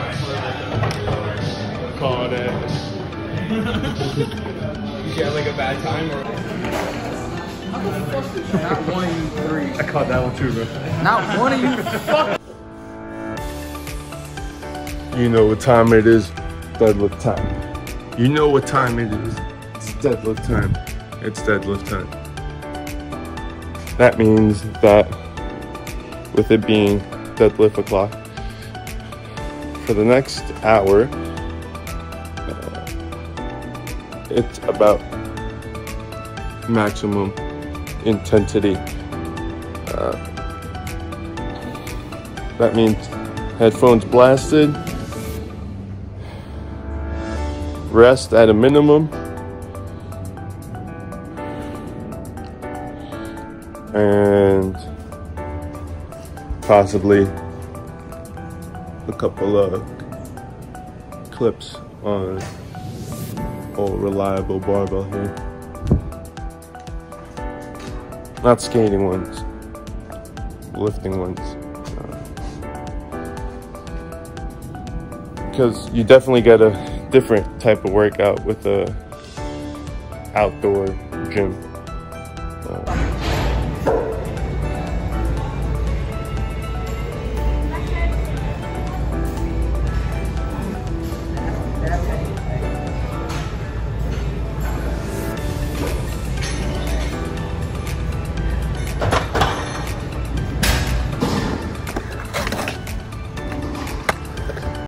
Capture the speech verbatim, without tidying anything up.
Called it. You had like a bad time or? Not one of you three. I caught that one too, bro. Not one of you fuck. You know what time it is? Deadlift time. You know what time it is? It's deadlift time. It's deadlift time. That means that with it being deadlift o'clock, for the next hour, uh, it's about maximum intensity. Uh, that means headphones blasted, rest at a minimum, and possibly a couple of clips on old reliable barbell here. Not skating ones, lifting ones. Because you definitely get a different type of workout with a outdoor gym. Uh,